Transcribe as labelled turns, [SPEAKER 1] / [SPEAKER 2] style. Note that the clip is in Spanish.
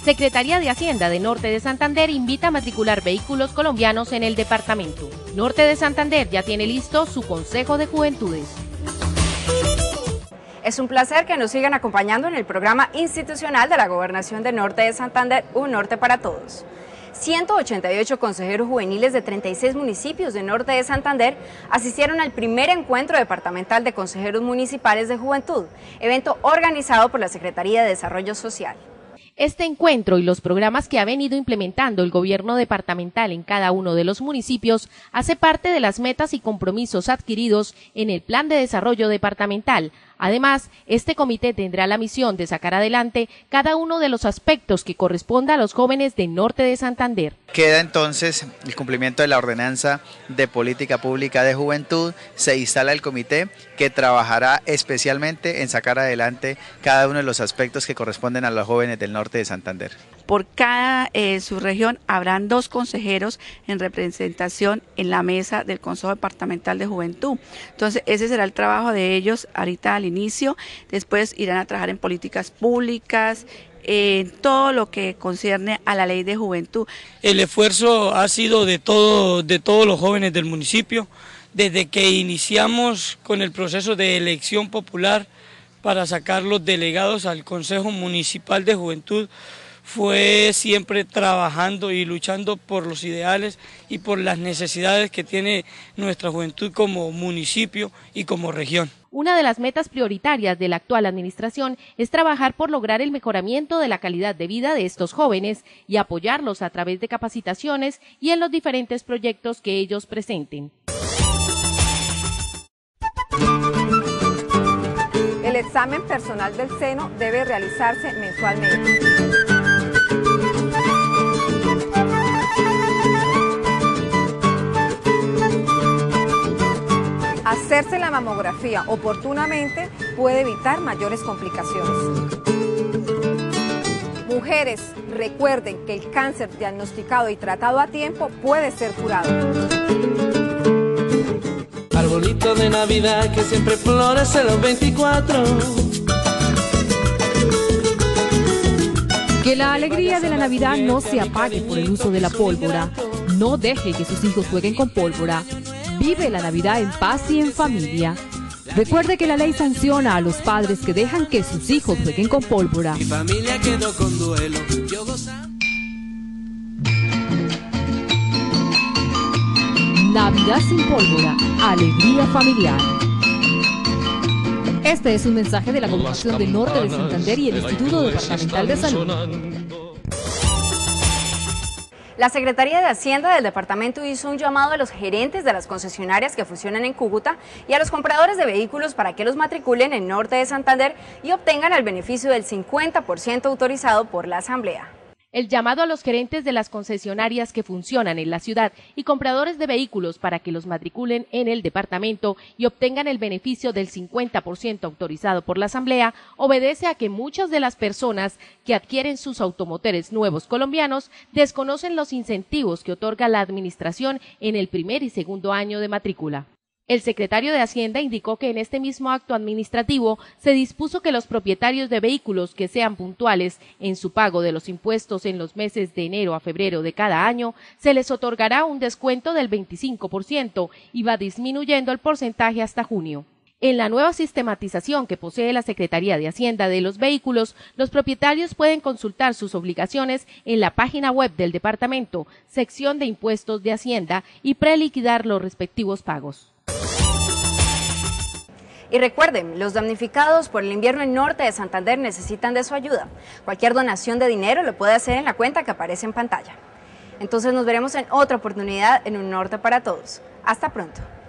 [SPEAKER 1] Secretaría de Hacienda de Norte de Santander invita a matricular vehículos colombianos en el departamento. Norte de Santander ya tiene listo su Consejo de Juventudes.
[SPEAKER 2] Es un placer que nos sigan acompañando en el programa institucional de la Gobernación de Norte de Santander, Un Norte para Todos. 188 consejeros juveniles de 36 municipios de Norte de Santander asistieron al primer encuentro departamental de consejeros municipales de juventud, evento organizado por la Secretaría de Desarrollo Social.
[SPEAKER 1] Este encuentro y los programas que ha venido implementando el gobierno departamental en cada uno de los municipios hace parte de las metas y compromisos adquiridos en el Plan de Desarrollo Departamental. Además, este comité tendrá la misión de sacar adelante cada uno de los aspectos que corresponda a los jóvenes de Norte de Santander.
[SPEAKER 3] Queda entonces el cumplimiento de la ordenanza de política pública de juventud. Se instala el comité que trabajará especialmente en sacar adelante cada uno de los aspectos que corresponden a los jóvenes del Norte de Santander.
[SPEAKER 4] Por cada subregión habrán 2 consejeros en representación en la mesa del Consejo Departamental de Juventud. Entonces ese será el trabajo de ellos ahorita al inicio, después irán a trabajar en políticas públicas, en todo lo que concierne a la ley de juventud.
[SPEAKER 5] El esfuerzo ha sido de todos los jóvenes del municipio, desde que iniciamos con el proceso de elección popular para sacar los delegados al Consejo Municipal de Juventud. Fue siempre trabajando y luchando por los ideales y por las necesidades que tiene nuestra juventud como municipio y como región.
[SPEAKER 1] Una de las metas prioritarias de la actual administración es trabajar por lograr el mejoramiento de la calidad de vida de estos jóvenes y apoyarlos a través de capacitaciones y en los diferentes proyectos que ellos presenten.
[SPEAKER 2] El examen personal del seno debe realizarse mensualmente. Hacerse la mamografía oportunamente puede evitar mayores complicaciones. Mujeres, recuerden que el cáncer diagnosticado y tratado a tiempo puede ser curado.
[SPEAKER 6] Arbolito de Navidad que siempre florece los 24.
[SPEAKER 7] Que la alegría de la Navidad no se apague por el uso de la pólvora. No deje que sus hijos jueguen con pólvora. Vive la Navidad en paz y en familia. Recuerde que la ley sanciona a los padres que dejan que sus hijos jueguen con pólvora.
[SPEAKER 6] Mi familia quedó con duelo.
[SPEAKER 7] Navidad sin pólvora, alegría familiar. Este es un mensaje de la Gobernación de Norte de Santander y el Instituto Departamental de Salud.
[SPEAKER 2] La Secretaría de Hacienda del departamento hizo un llamado a los gerentes de las concesionarias que funcionan en Cúcuta y a los compradores de vehículos para que los matriculen en Norte de Santander y obtengan el beneficio del 50% autorizado por la Asamblea.
[SPEAKER 1] El llamado a los gerentes de las concesionarias que funcionan en la ciudad y compradores de vehículos para que los matriculen en el departamento y obtengan el beneficio del 50% autorizado por la Asamblea obedece a que muchas de las personas que adquieren sus automotores nuevos colombianos desconocen los incentivos que otorga la administración en el primer y segundo año de matrícula. El secretario de Hacienda indicó que en este mismo acto administrativo se dispuso que los propietarios de vehículos que sean puntuales en su pago de los impuestos en los meses de enero a febrero de cada año se les otorgará un descuento del 25% y va disminuyendo el porcentaje hasta junio. En la nueva sistematización que posee la Secretaría de Hacienda de los vehículos, los propietarios pueden consultar sus obligaciones en la página web del departamento, sección de impuestos de Hacienda y preliquidar los respectivos pagos.
[SPEAKER 2] Y recuerden, los damnificados por el invierno en Norte de Santander necesitan de su ayuda. Cualquier donación de dinero lo puede hacer en la cuenta que aparece en pantalla. Entonces nos veremos en otra oportunidad en Un Norte para Todos. Hasta pronto.